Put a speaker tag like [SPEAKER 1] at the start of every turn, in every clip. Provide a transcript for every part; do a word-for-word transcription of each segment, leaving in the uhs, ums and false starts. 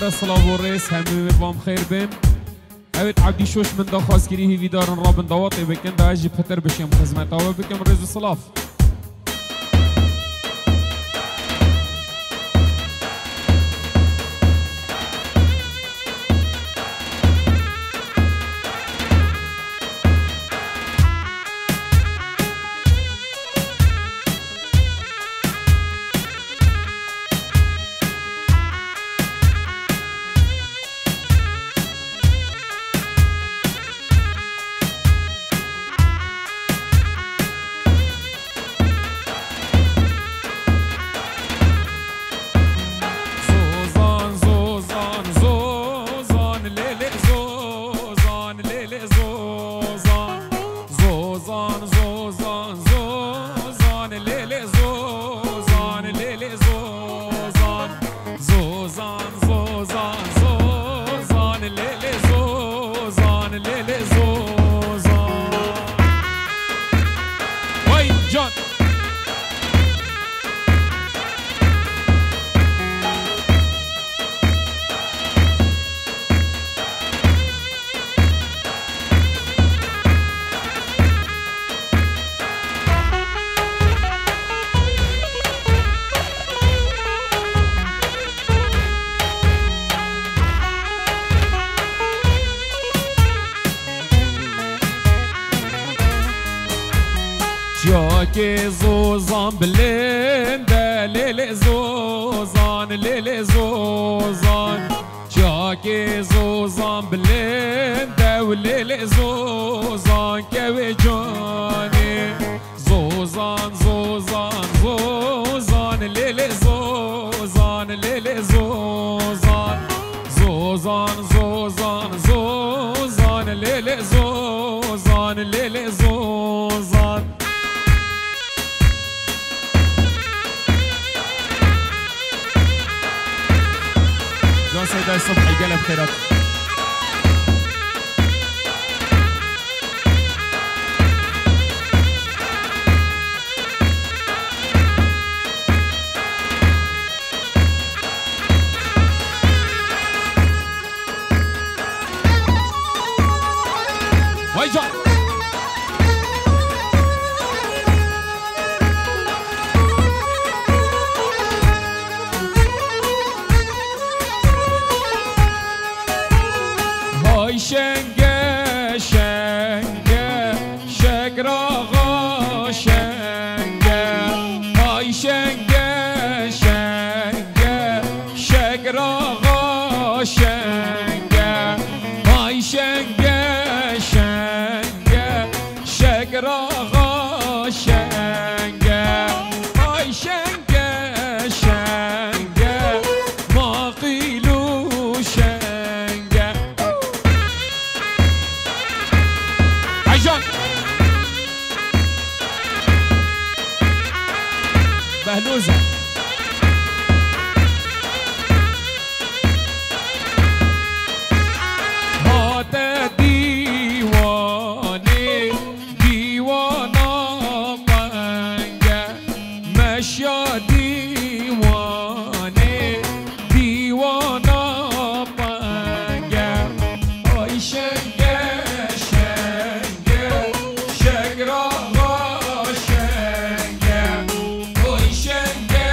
[SPEAKER 1] سر صلاة والرئيس هم بام خير بين اوید عبدی شوش من دا خواست گری هیوی دارن را بندواطی بکن دا اجی پتر بشیم خزمت آوه بکن رز و صلاف جاكي زوزان بلنده ليلي زوزان ليلي زوزان جاكي زوزان بلنده وليلي زوزان كوي جاني زوزان زوزان زوزان ليلي زوزان ليلي زوزان زوزان زوزان زوزان ليلي زوزان ليلي زوزان جان سيدة الصبح القلب خيرات ويجان شنگه شنگه شگراغا شنگه های شنگه شنگه شگراغا شنگه های شنگه شنگه شگراغا شنگه های شنگه شنگه ما قیلو شنگه عجان بهلوزة هات ديواني ديوانا منجا مشيا ديواني ديوانا منجا اي شنجا شنجا شجرة شنجا اي شنجا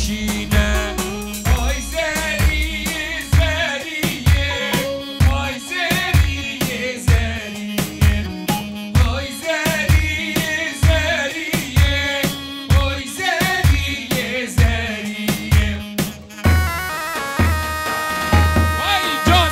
[SPEAKER 1] بشینه آی زریه زریه آی زریه زریه آی زریه زریه آی زریه زریه وای جان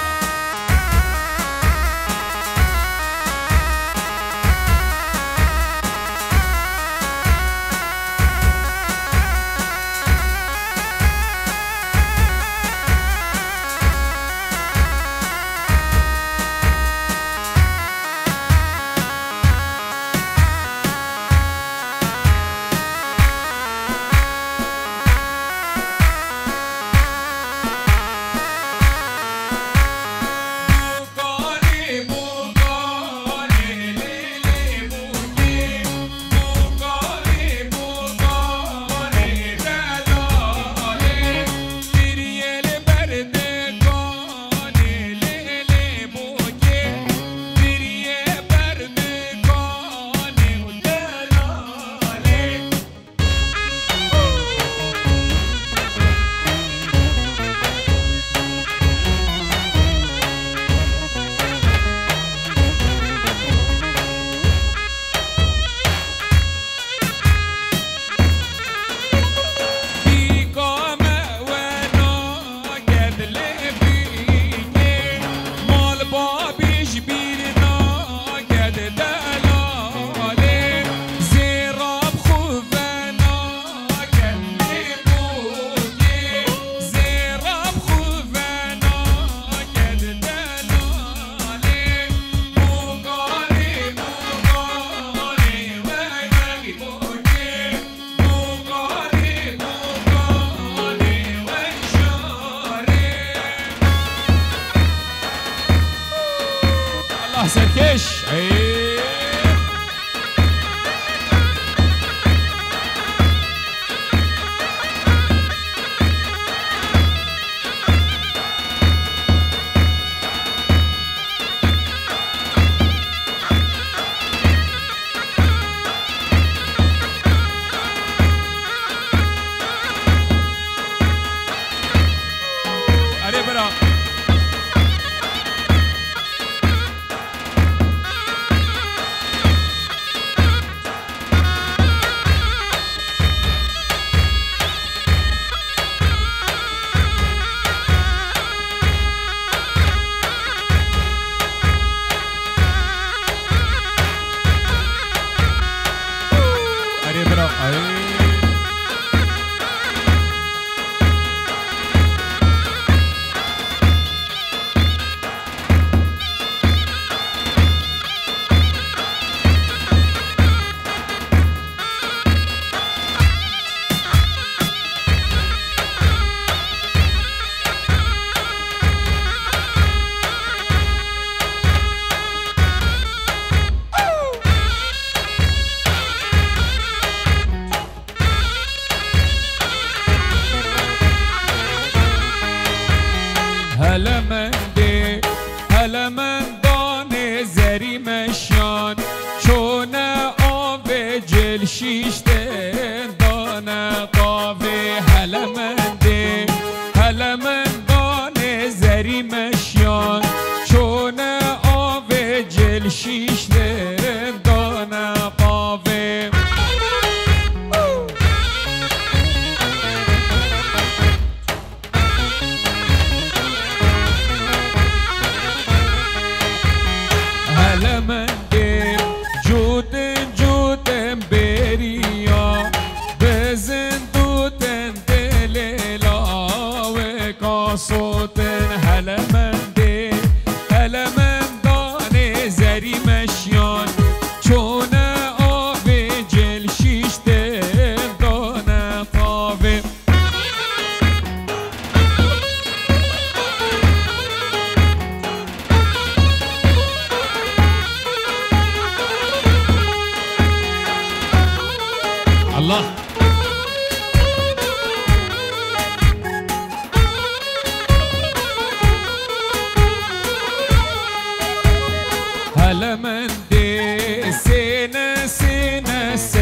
[SPEAKER 1] سركش अरे बड़ा هلا من دی هلا من دانه زری مشان چون آب جل شیشتن دانه قاوه هلا من دی هلا من دانه زری مشان چون آب جل شیشتن دانه قاوه من دیم جودن جودن بریا بزن دودن دلیلا و کاسوتن هلا من دیم هلا من دانه زری مشیان چون آب جل شیشتن دانه قاوه الله هلا من دي سنة سنة